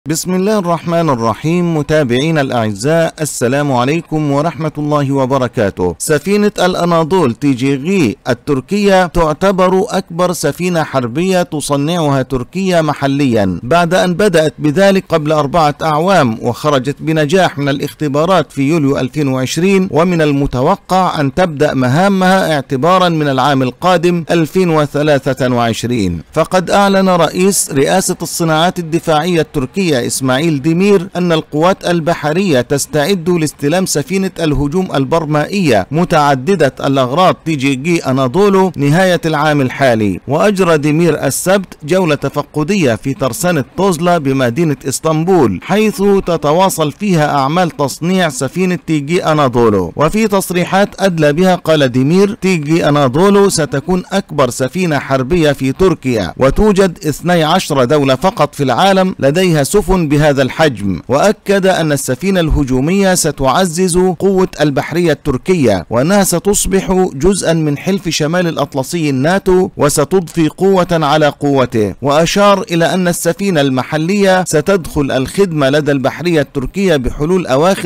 بسم الله الرحمن الرحيم. متابعينا الأعزاء، السلام عليكم ورحمة الله وبركاته. سفينة الأناضول TGG التركية تعتبر أكبر سفينة حربية تصنعها تركيا محليا بعد أن بدأت بذلك قبل 4 أعوام، وخرجت بنجاح من الاختبارات في يوليو 2020، ومن المتوقع أن تبدأ مهامها اعتبارا من العام القادم 2023. فقد أعلن رئيس رئاسة الصناعات الدفاعية التركية إسماعيل ديمير أن القوات البحرية تستعد لاستلام سفينة الهجوم البرمائية متعددة الأغراض TGG أناضولو نهاية العام الحالي. وأجرى ديمير السبت جولة تفقدية في ترسانة توزلا بمدينة اسطنبول، حيث تتواصل فيها أعمال تصنيع سفينة TGG أناضولو. وفي تصريحات أدلى بها قال ديمير: TGG أناضولو ستكون أكبر سفينة حربية في تركيا، وتوجد 12 دولة فقط في العالم لديها سفن بهذا الحجم. وأكد أن السفينة الهجومية ستعزز قوة البحرية التركية، وأنها ستصبح جزءا من حلف شمال الأطلسي الناتو، وستضفي قوة على قوته. وأشار إلى أن السفينة المحلية ستدخل الخدمة لدى البحرية التركية بحلول أواخر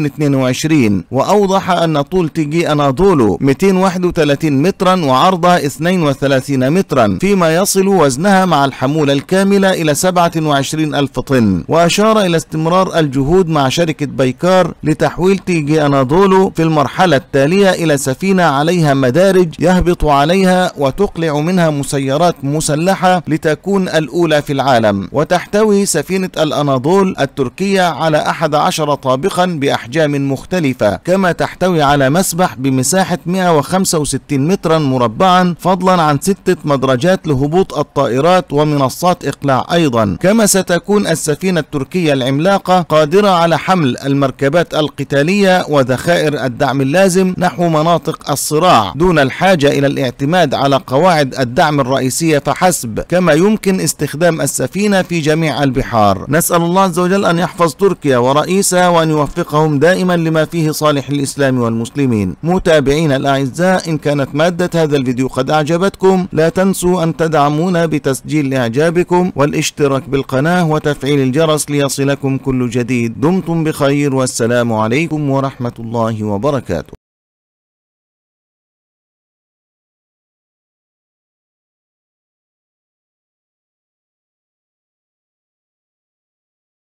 2022. وأوضح أن طول TGG أناضولو 231 مترا وعرضها 32 مترا، فيما يصل وزنها مع الحمولة الكاملة إلى 27,000 طن. وأشار إلى استمرار الجهود مع شركة بايكار لتحويل TGG أناضولو في المرحلة التالية إلى سفينة عليها مدارج يهبط عليها وتقلع منها مسيرات مسلحة لتكون الأولى في العالم. وتحتوي سفينة الأناضول التركية على 11 طابقا بأحجام مختلفة، كما تحتوي على مسبح بمساحة 165 مترا مربعا، فضلا عن 6 مدرجات لهبوط الطائرات ومنصات إقلاع أيضا. كما ستكون السفينة التركية العملاقة قادرة على حمل المركبات القتالية وذخائر الدعم اللازم نحو مناطق الصراع، دون الحاجة إلى الاعتماد على قواعد الدعم الرئيسية فحسب. كما يمكن استخدام السفينة في جميع البحار. نسأل الله عز وجل أن يحفظ تركيا ورئيسها، وأن يوفقهم دائما لما فيه صالح الإسلام والمسلمين. متابعينا الأعزاء، إن كانت مادة هذا الفيديو قد أعجبتكم، لا تنسوا أن تدعمونا بتسجيل إعجابكم والاشتراك بالقناة وتفعيل الجرس ليصلكم كل جديد. دمتم بخير، والسلام عليكم ورحمة الله وبركاته.